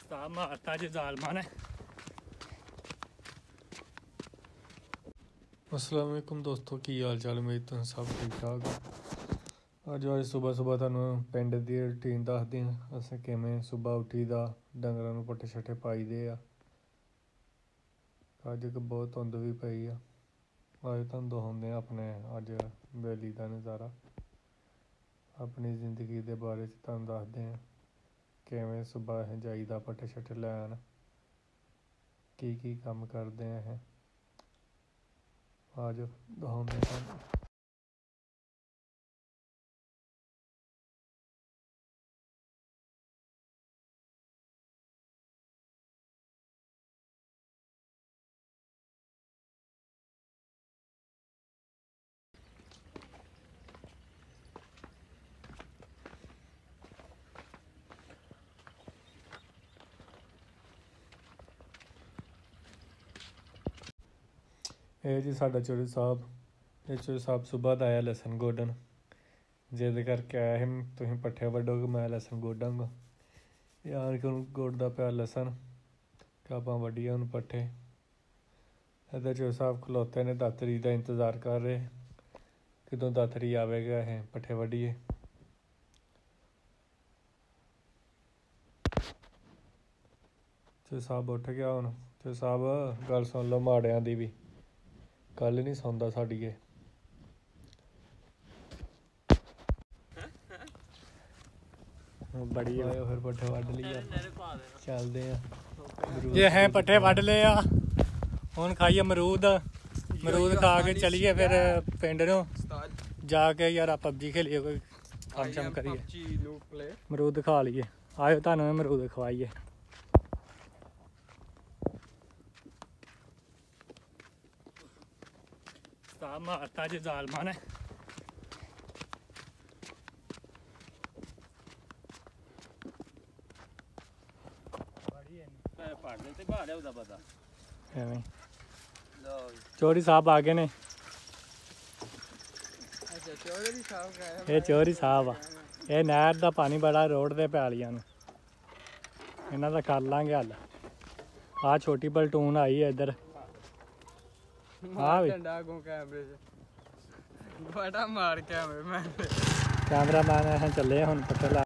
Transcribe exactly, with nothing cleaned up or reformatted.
सा मारता जो जालमा ने। अस्सलाम वालेकुम दोस्तों, की हाल चाल? उम्मीद तुम सब ठीक ठाक हो। अज अज सुबह सुबह तुहानू पिंड दी रूटीन दसदे हां असें किवें सुबह उठी दा डंगरां नू पट्ठे शट्ठे पाई दे आ। अज एक बहुत धुंद भी पई आ। अज तुहानू दखाउने अपने अज वैली दा नज़ारा, अपनी जिंदगी दे बारे च तुहानू दसदे हां किवें सुबह असें जाईदा पट्ठे शट्ठे लैन, की की कम्म करदे असें। आज दखाउने तुहानू। ਇਹ ਜੀ ਸਾਡਾ ਚੌਧਰੀ ਸਾਹਿਬ। ਇਹ ਚੌਧਰੀ ਸਾਹਿਬ ਸੁਬਹ ਦਾ ਆਇਆ ਲਸਣ ਗੋਡਣ, ਜਿੱਦ ਕਰਕੇ ਆਇਆ ਸੀ ਤੁਸੀਂ ਪੱਠੇ ਵੱਢੋਗੇ ਮੈਂ ਲਸਣ ਗੋਡਾਂਗਾ। ਇਹ ਆਣ ਕੇ ਉਹਨੂੰ ਗੋਡਦਾ ਪਿਆ ਲਸਣ ਕਿ ਆਪਾਂ ਵੱਢੀਏ ਹੁਣ ਪੱਠੇ। ਇੱਧਰ ਚੌਧਰੀ ਸਾਹਿਬ ਖਲੋਤੇ ਨੇ, ਦਾਤਰੀ ਦਾ ਇੰਤਜ਼ਾਰ ਕਰ ਰਹੇ ਕਦੋਂ ਦਾਤਰੀ ਆਵੇਗਾ ਇਹ ਪੱਠੇ ਵੱਢੀਏ। ਚੌਧਰੀ ਸਾਹਿਬ ਉੱਠ ਗਿਆ ਹੁਣ। ਚੌਧਰੀ ਸਾਹਿਬ ਗੱਲ ਸੁਣ ਲਓ ਮਾੜਿਆਂ ਦੀ ਵੀ, ਕੱਲ ਨਹੀਂ ਸੌਂਦਾ ਸਾਡੀ ਇਹ। बड़ी आयो फिर पट्ठे वढ़ लिए, चलते हैं। ये हैं पट्ठे वढ़ ले आ, हुण खाइए अमरूद। अमरूद खा के चलिए फिर पिंड नूं जाके यार पबजी खेलिए, कोई काम शम करिए, अमरूद खा लीए। आयो तुहानूं अमरूद खवाइए। मारता जो जालमा ने। चौधरी साहब आ गए ने। ये चौधरी साहब आ, ये नहर का पानी बड़ा रोड़ते पैलियां नूं, इन्हां दा कर लांगे हल। आ छोटी पलटून आई है इधर। हाँ भी कैमरा मैन चले हुण पत्ते ला।